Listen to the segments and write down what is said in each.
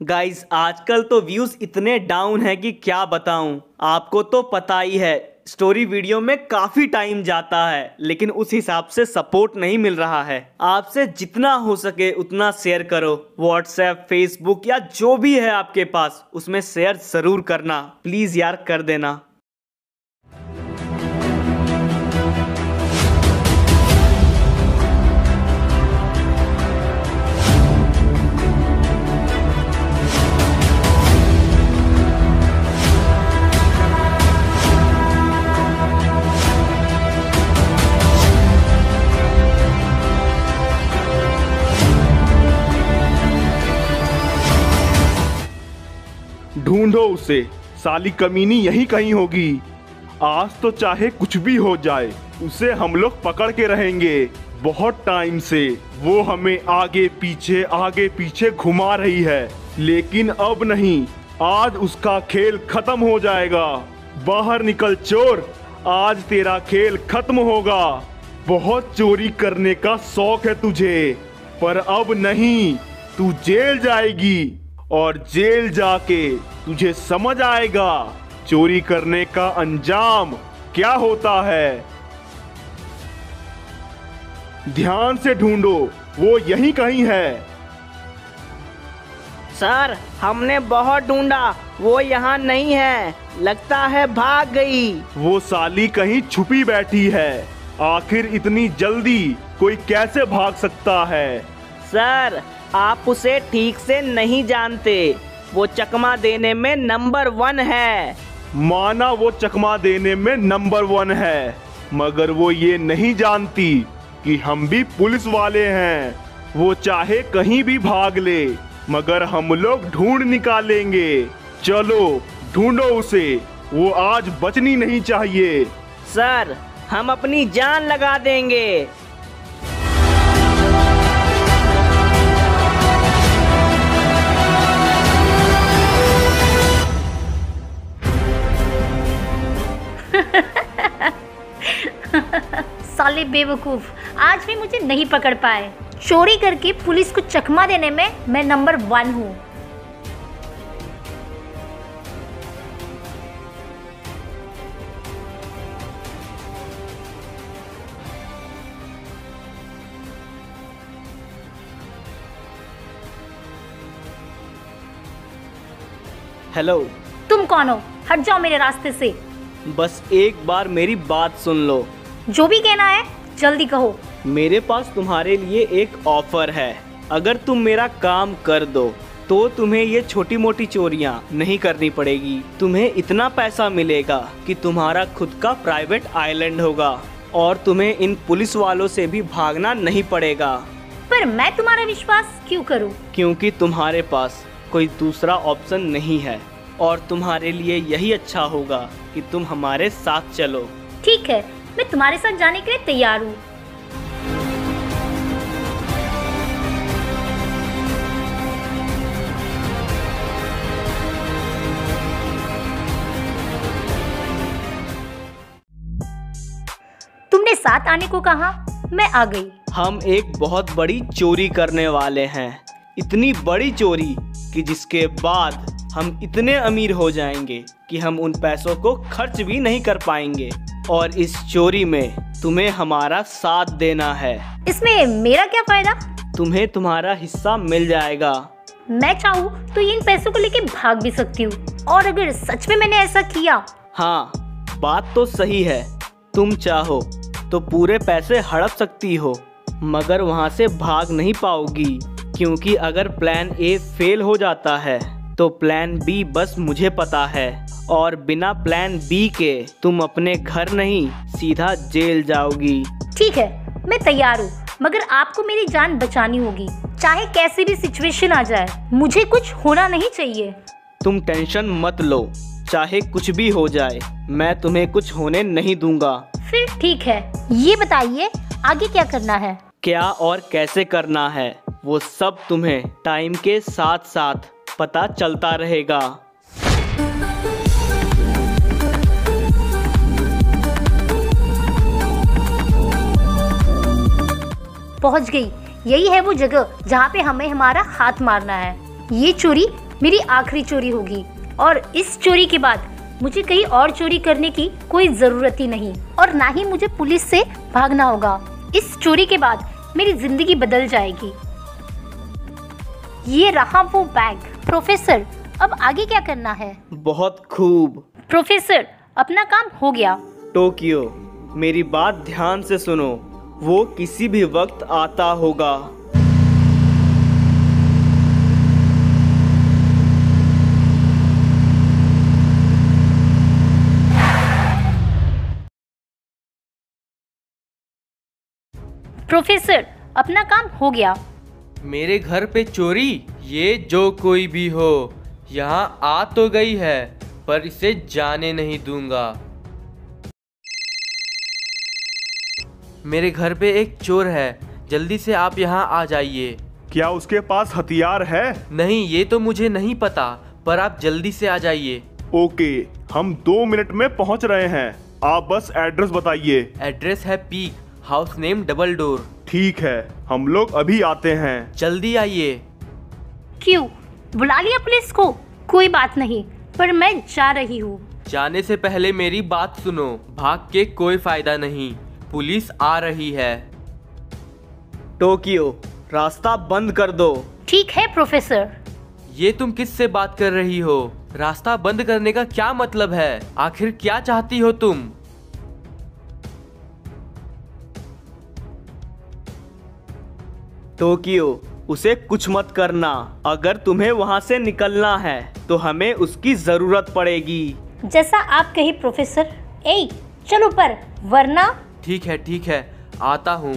Guys आजकल तो views इतने डाउन है कि क्या बताऊं। आपको तो पता ही है, स्टोरी वीडियो में काफी टाइम जाता है, लेकिन उस हिसाब से सपोर्ट नहीं मिल रहा है। आपसे जितना हो सके उतना शेयर करो। व्हाट्सएप, फेसबुक या जो भी है आपके पास, उसमें शेयर जरूर करना। प्लीज यार कर देना। ढूंढो उसे, साली कमीनी यहीं कहीं होगी। आज तो चाहे कुछ भी हो जाए, उसे हम लोग पकड़ के रहेंगे। बहुत टाइम से वो हमें आगे पीछे घुमा रही है, लेकिन अब नहीं, आज उसका खेल खत्म हो जाएगा। बाहर निकल चोर, आज तेरा खेल खत्म होगा। बहुत चोरी करने का शौक है तुझे, पर अब नहीं, तू जेल जाएगी और जेल जाके तुझे समझ आएगा चोरी करने का अंजाम क्या होता है। ध्यान से ढूंढो, वो यहीं कहीं है। सर, हमने बहुत ढूंढा, वो यहाँ नहीं है। लगता है भाग गई। वो साली कहीं छुपी बैठी है। आखिर इतनी जल्दी कोई कैसे भाग सकता है? सर, आप उसे ठीक से नहीं जानते। वो चकमा देने में नंबर 1 है। माना वो चकमा देने में नंबर 1 है, मगर वो ये नहीं जानती कि हम भी पुलिस वाले हैं। वो चाहे कहीं भी भाग ले, मगर हम लोग ढूंढ निकालेंगे। चलो ढूंढो उसे, वो आज बचनी नहीं चाहिए। सर, हम अपनी जान लगा देंगे। साले बेवकूफ, आज भी मुझे नहीं पकड़ पाए। चोरी करके पुलिस को चकमा देने में मैं नंबर 1 हूँ। हेलो, तुम कौन हो? हट जाओ मेरे रास्ते से। बस एक बार मेरी बात सुन लो। जो भी कहना है जल्दी कहो। मेरे पास तुम्हारे लिए एक ऑफर है। अगर तुम मेरा काम कर दो तो तुम्हें ये छोटी मोटी चोरियां नहीं करनी पड़ेगी। तुम्हें इतना पैसा मिलेगा कि तुम्हारा खुद का प्राइवेट आइलैंड होगा और तुम्हें इन पुलिस वालों से भी भागना नहीं पड़ेगा। पर मैं तुम्हारा विश्वास क्यों करूं? क्योंकि तुम्हारे पास कोई दूसरा ऑप्शन नहीं है और तुम्हारे लिए यही अच्छा होगा कि तुम हमारे साथ चलो। ठीक है, मैं तुम्हारे साथ जाने के लिए तैयार हूँ। तुमने साथ आने को कहा, मैं आ गई। हम एक बहुत बड़ी चोरी करने वाले हैं। इतनी बड़ी चोरी कि जिसके बाद हम इतने अमीर हो जाएंगे कि हम उन पैसों को खर्च भी नहीं कर पाएंगे। और इस चोरी में तुम्हें हमारा साथ देना है। इसमें मेरा क्या फायदा? तुम्हें तुम्हारा हिस्सा मिल जाएगा। मैं चाहूँ तो इन पैसों को लेके भाग भी सकती हूँ, और अगर सच में मैंने ऐसा किया। हाँ, बात तो सही है। तुम चाहो तो पूरे पैसे हड़प सकती हो, मगर वहाँ से भाग नहीं पाओगी, क्योंकि अगर प्लान ए फेल हो जाता है तो प्लान बी बस मुझे पता है, और बिना प्लान बी के तुम अपने घर नहीं, सीधा जेल जाओगी। ठीक है, मैं तैयार हूँ, मगर आपको मेरी जान बचानी होगी। चाहे कैसी भी सिचुएशन आ जाए, मुझे कुछ होना नहीं चाहिए। तुम टेंशन मत लो, चाहे कुछ भी हो जाए, मैं तुम्हें कुछ होने नहीं दूंगा। फिर ठीक है, ये बताइए आगे क्या करना है? क्या और कैसे करना है वो सब तुम्हें टाइम के साथ साथ पता चलता रहेगा। पहुंच गई। यही है वो जगह जहाँ पे हमें हमारा हाथ मारना है। ये चोरी मेरी आखिरी चोरी होगी और इस चोरी के बाद मुझे कहीं और चोरी करने की कोई ज़रूरत ही नहीं और ना ही मुझे पुलिस से भागना होगा। इस चोरी के बाद मेरी ज़िंदगी बदल जाएगी। ये रहा वो बैग। प्रोफेसर, अब आगे क्या करना है? बहुत खूब। प्रोफेसर, अपना काम हो गया। टोक्यो, मेरी बात ध्यान से सुनो। वो किसी भी वक्त आता होगा। प्रोफेसर, अपना काम हो गया। मेरे घर पे चोरी? ये जो कोई भी हो यहाँ आ तो गई है, पर इसे जाने नहीं दूंगा। मेरे घर पे एक चोर है, जल्दी से आप यहाँ आ जाइए। क्या उसके पास हथियार है? नहीं, ये तो मुझे नहीं पता, पर आप जल्दी से आ जाइए। ओके, हम 2 मिनट में पहुँच रहे हैं। आप बस एड्रेस बताइए। एड्रेस है peak, house name double door. ठीक है, हम लोग अभी आते हैं। जल्दी आइए। क्यों बुला लिया पुलिस को? कोई बात नहीं, पर मैं जा रही हूँ। जाने से पहले मेरी बात सुनो, भाग के कोई फायदा नहीं, पुलिस आ रही है। टोक्यो, रास्ता बंद कर दो। ठीक है प्रोफेसर। ये तुम किससे बात कर रही हो? रास्ता बंद करने का क्या मतलब है? आखिर क्या चाहती हो तुम? टोक्यो, उसे कुछ मत करना। अगर तुम्हें वहाँ से निकलना है तो हमें उसकी जरूरत पड़ेगी। जैसा आप कही प्रोफेसर। ए, चलो ऊपर, वरना। ठीक है, आता हूँ।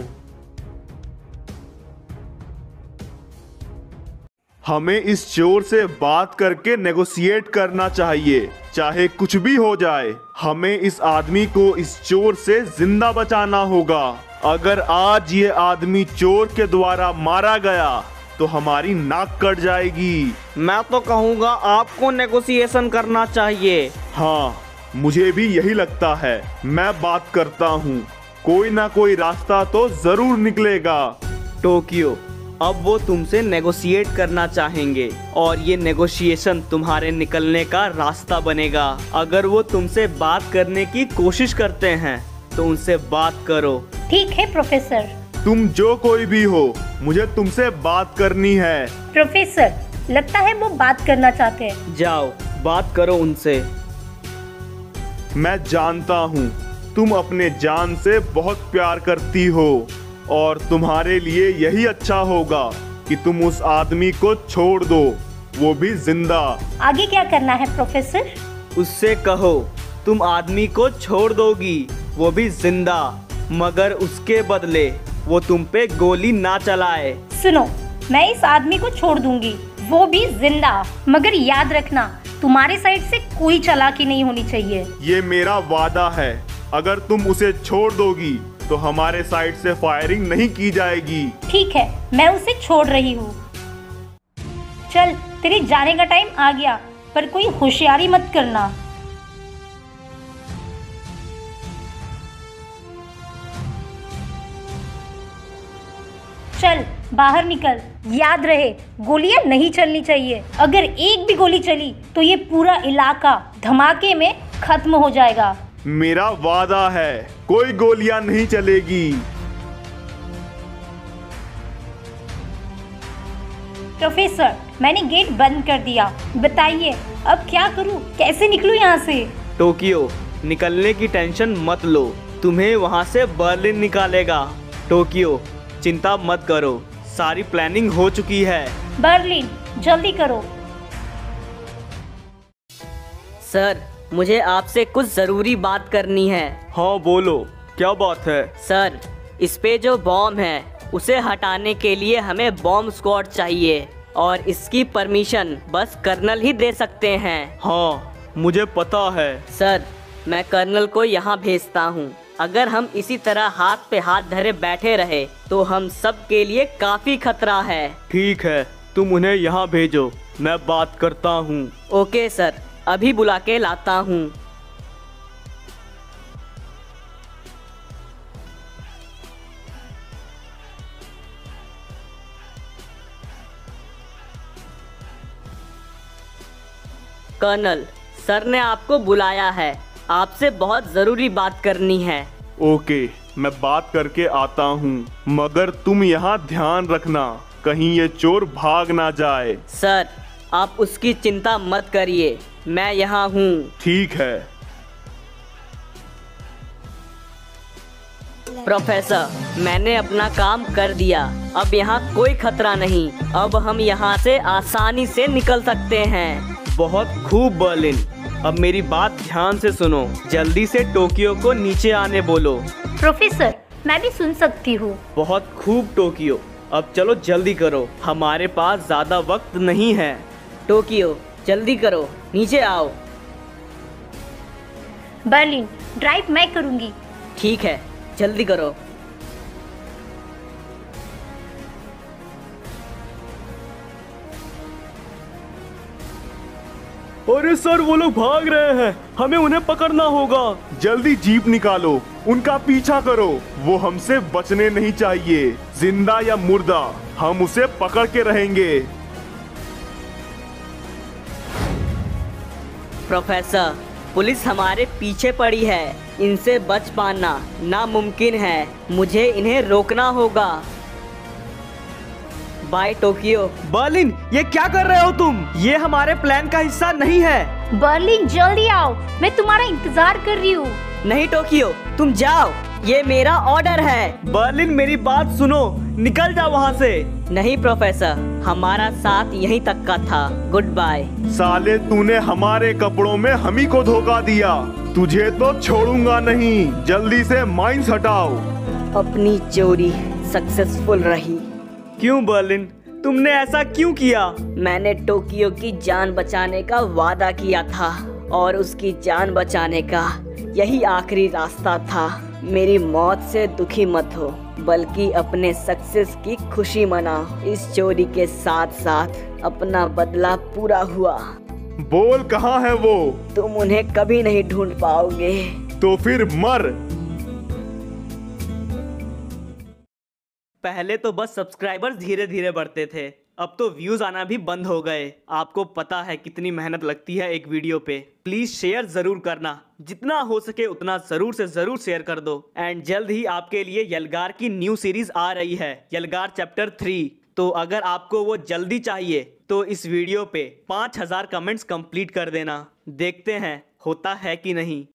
हमें इस चोर से बात करके नेगोशिएट करना चाहिए, चाहे कुछ भी हो जाए। हमें इस आदमी को इस चोर से जिंदा बचाना होगा। अगर आज ये आदमी चोर के द्वारा मारा गया तो हमारी नाक कट जाएगी। मैं तो कहूँगा आपको नेगोशिएशन करना चाहिए। हाँ, मुझे भी यही लगता है। मैं बात करता हूँ, कोई ना कोई रास्ता तो जरूर निकलेगा। टोक्यो, अब वो तुमसे नेगोशिएट करना चाहेंगे और ये नेगोशिएशन तुम्हारे निकलने का रास्ता बनेगा। अगर वो तुमसे बात करने की कोशिश करते हैं तो उनसे बात करो। ठीक है प्रोफेसर। तुम जो कोई भी हो, मुझे तुमसे बात करनी है। प्रोफेसर, लगता है वो बात करना चाहते हैं। जाओ, बात करो उनसे। मैं जानता हूँ तुम अपने जान से बहुत प्यार करती हो और तुम्हारे लिए यही अच्छा होगा कि तुम उस आदमी को छोड़ दो, वो भी जिंदा। आगे क्या करना है प्रोफेसर? उससे कहो तुम आदमी को छोड़ दोगी, वो भी जिंदा, मगर उसके बदले वो तुम पे गोली ना चलाए। सुनो, मैं इस आदमी को छोड़ दूंगी, वो भी जिंदा, मगर याद रखना तुम्हारे साइड से कोई चालाकी नहीं होनी चाहिए। ये मेरा वादा है, अगर तुम उसे छोड़ दोगी तो हमारे साइड से फायरिंग नहीं की जाएगी। ठीक है, मैं उसे छोड़ रही हूँ। चल, तेरे जाने का टाइम आ गया, पर कोई होशियारी मत करना। चल बाहर निकल। याद रहे, गोलियां नहीं चलनी चाहिए। अगर एक भी गोली चली तो ये पूरा इलाका धमाके में खत्म हो जाएगा। मेरा वादा है, कोई गोलियां नहीं चलेगी। प्रोफेसर, मैंने गेट बंद कर दिया। बताइए अब क्या करूं, कैसे निकलूं यहाँ से? टोक्यो, निकलने की टेंशन मत लो, तुम्हें वहाँ से बर्लिन निकालेगा। टोक्यो, चिंता मत करो, सारी प्लानिंग हो चुकी है। बर्लिन, जल्दी करो। सर, मुझे आपसे कुछ ज़रूरी बात करनी है। हाँ बोलो, क्या बात है? सर, इस पे जो बॉम्ब है उसे हटाने के लिए हमें बॉम्ब स्क्वाड चाहिए और इसकी परमिशन बस कर्नल ही दे सकते हैं। हाँ, मुझे पता है। सर, मैं कर्नल को यहाँ भेजता हूँ। अगर हम इसी तरह हाथ पे हाथ धरे बैठे रहे तो हम सब के लिए काफ़ी खतरा है। ठीक है, तुम उन्हें यहाँ भेजो, मैं बात करता हूँ। ओके सर, अभी बुला के लाता हूँ। कर्नल, सर ने आपको बुलाया है। आपसे बहुत ज़रूरी बात करनी है। ओके, मैं बात करके आता हूँ, मगर तुम यहाँ ध्यान रखना कहीं ये चोर भाग ना जाए। सर, आप उसकी चिंता मत करिए, मैं यहाँ हूँ। ठीक है। प्रोफेसर, मैंने अपना काम कर दिया। अब यहाँ कोई खतरा नहीं। अब हम यहाँ से आसानी से निकल सकते हैं। बहुत खूब बर्लिन। अब मेरी बात ध्यान से सुनो, जल्दी से टोक्यो को नीचे आने बोलो। प्रोफेसर, मैं भी सुन सकती हूँ। बहुत खूब टोक्यो, अब चलो जल्दी करो, हमारे पास ज्यादा वक्त नहीं है। टोक्यो, जल्दी करो, नीचे आओ। बर्लिन, ड्राइव मैं करूँगी। ठीक है, जल्दी करो। अरे सर, वो लोग भाग रहे हैं, हमें उन्हें पकड़ना होगा। जल्दी जीप निकालो, उनका पीछा करो। वो हमसे बचने नहीं चाहिए, जिंदा या मुर्दा, हम उसे पकड़ के रहेंगे। प्रोफेसर, पुलिस हमारे पीछे पड़ी है। इनसे बच पाना नामुमकिन है। मुझे इन्हें रोकना होगा। Bye Tokyo. बर्लिन, ये क्या कर रहे हो तुम? ये हमारे प्लान का हिस्सा नहीं है। बर्लिन, जल्दी आओ, मैं तुम्हारा इंतजार कर रही हूँ। नहीं टोक्यो, तुम जाओ, ये मेरा ऑर्डर है। बर्लिन, मेरी बात सुनो, निकल जाओ वहाँ से। नहीं प्रोफेसर, हमारा साथ यहीं तक का था। Good bye. साले, तूने हमारे कपड़ों में हम ही को धोखा दिया। तुझे तो छोड़ूंगा नहीं, जल्दी से माइंस हटाओ। अपनी चोरी सक्सेसफुल रही। क्यों बर्लिन, तुमने ऐसा क्यों किया? मैंने टोक्यो की जान बचाने का वादा किया था और उसकी जान बचाने का यही आखिरी रास्ता था। मेरी मौत से दुखी मत हो, बल्कि अपने सक्सेस की खुशी मनाओ। इस चोरी के साथ साथ अपना बदला पूरा हुआ। बोल, कहाँ है वो? तुम उन्हें कभी नहीं ढूंढ पाओगे। तो फिर मर। पहले तो बस सब्सक्राइबर्स धीरे धीरे बढ़ते थे, अब तो व्यूज आना भी बंद हो गए। आपको पता है कितनी मेहनत लगती है एक वीडियो पे। प्लीज शेयर जरूर करना, जितना हो सके उतना जरूर से जरूर शेयर कर दो। एंड जल्द ही आपके लिए यलगार की न्यू सीरीज आ रही है, यलगार चैप्टर 3। तो अगर आपको वो जल्दी चाहिए तो इस वीडियो पे 5000 कमेंट्स कंप्लीट कर देना। देखते हैं होता है कि नहीं।